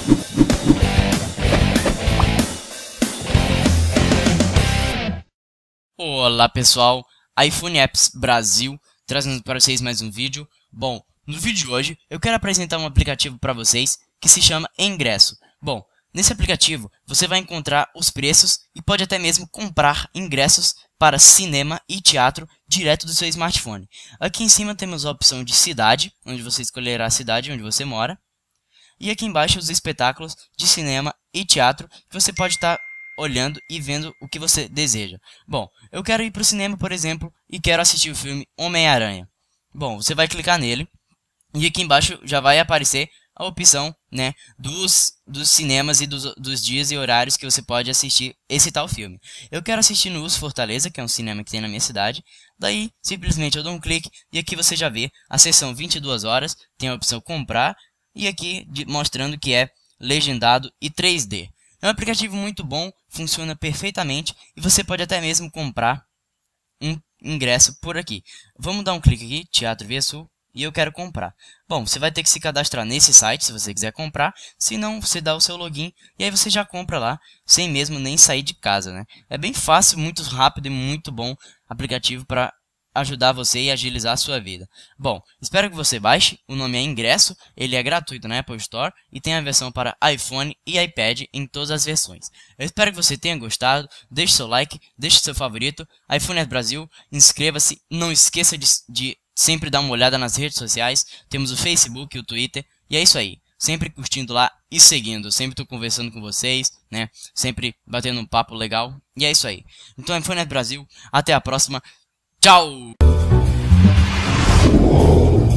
Olá pessoal, iPhone Apps Brasil, trazendo para vocês mais um vídeo. Bom, no vídeo de hoje eu quero apresentar um aplicativo para vocês que se chama Ingresso. Bom, nesse aplicativo você vai encontrar os preços e pode até mesmo comprar ingressos para cinema e teatro direto do seu smartphone. Aqui em cima temos a opção de cidade, onde você escolherá a cidade onde você mora. E aqui embaixo os espetáculos de cinema e teatro que você pode estar olhando e vendo o que você deseja. Bom, eu quero ir para o cinema, por exemplo, e quero assistir o filme Homem-Aranha. Bom, você vai clicar nele e aqui embaixo já vai aparecer a opção, né, dos cinemas e dos dias e horários que você pode assistir esse tal filme. Eu quero assistir no US Fortaleza, que é um cinema que tem na minha cidade. Daí, simplesmente eu dou um clique e aqui você já vê a sessão 22 horas, tem a opção comprar e aqui mostrando que é legendado e 3D. É um aplicativo muito bom, funciona perfeitamente e você pode até mesmo comprar um ingresso por aqui. Vamos dar um clique aqui, Teatro Via Sul, e eu quero comprar. Bom, você vai ter que se cadastrar nesse site se você quiser comprar, se não, você dá o seu login e aí você já compra lá, sem mesmo nem sair de casa, né? É bem fácil, muito rápido e muito bom aplicativo para ajudar você e agilizar a sua vida. Bom, espero que você baixe, o nome é Ingresso, ele é gratuito na Apple Store e tem a versão para iPhone e iPad em todas as versões. Eu espero que você tenha gostado, deixe seu like, deixe seu favorito, iPhone Brasil, inscreva-se, não esqueça de sempre dar uma olhada nas redes sociais, temos o Facebook e o Twitter, e é isso aí. Sempre curtindo lá e seguindo, sempre tô conversando com vocês, né, sempre batendo um papo legal, e é isso aí. Então iPhone Brasil, até a próxima. Tchau!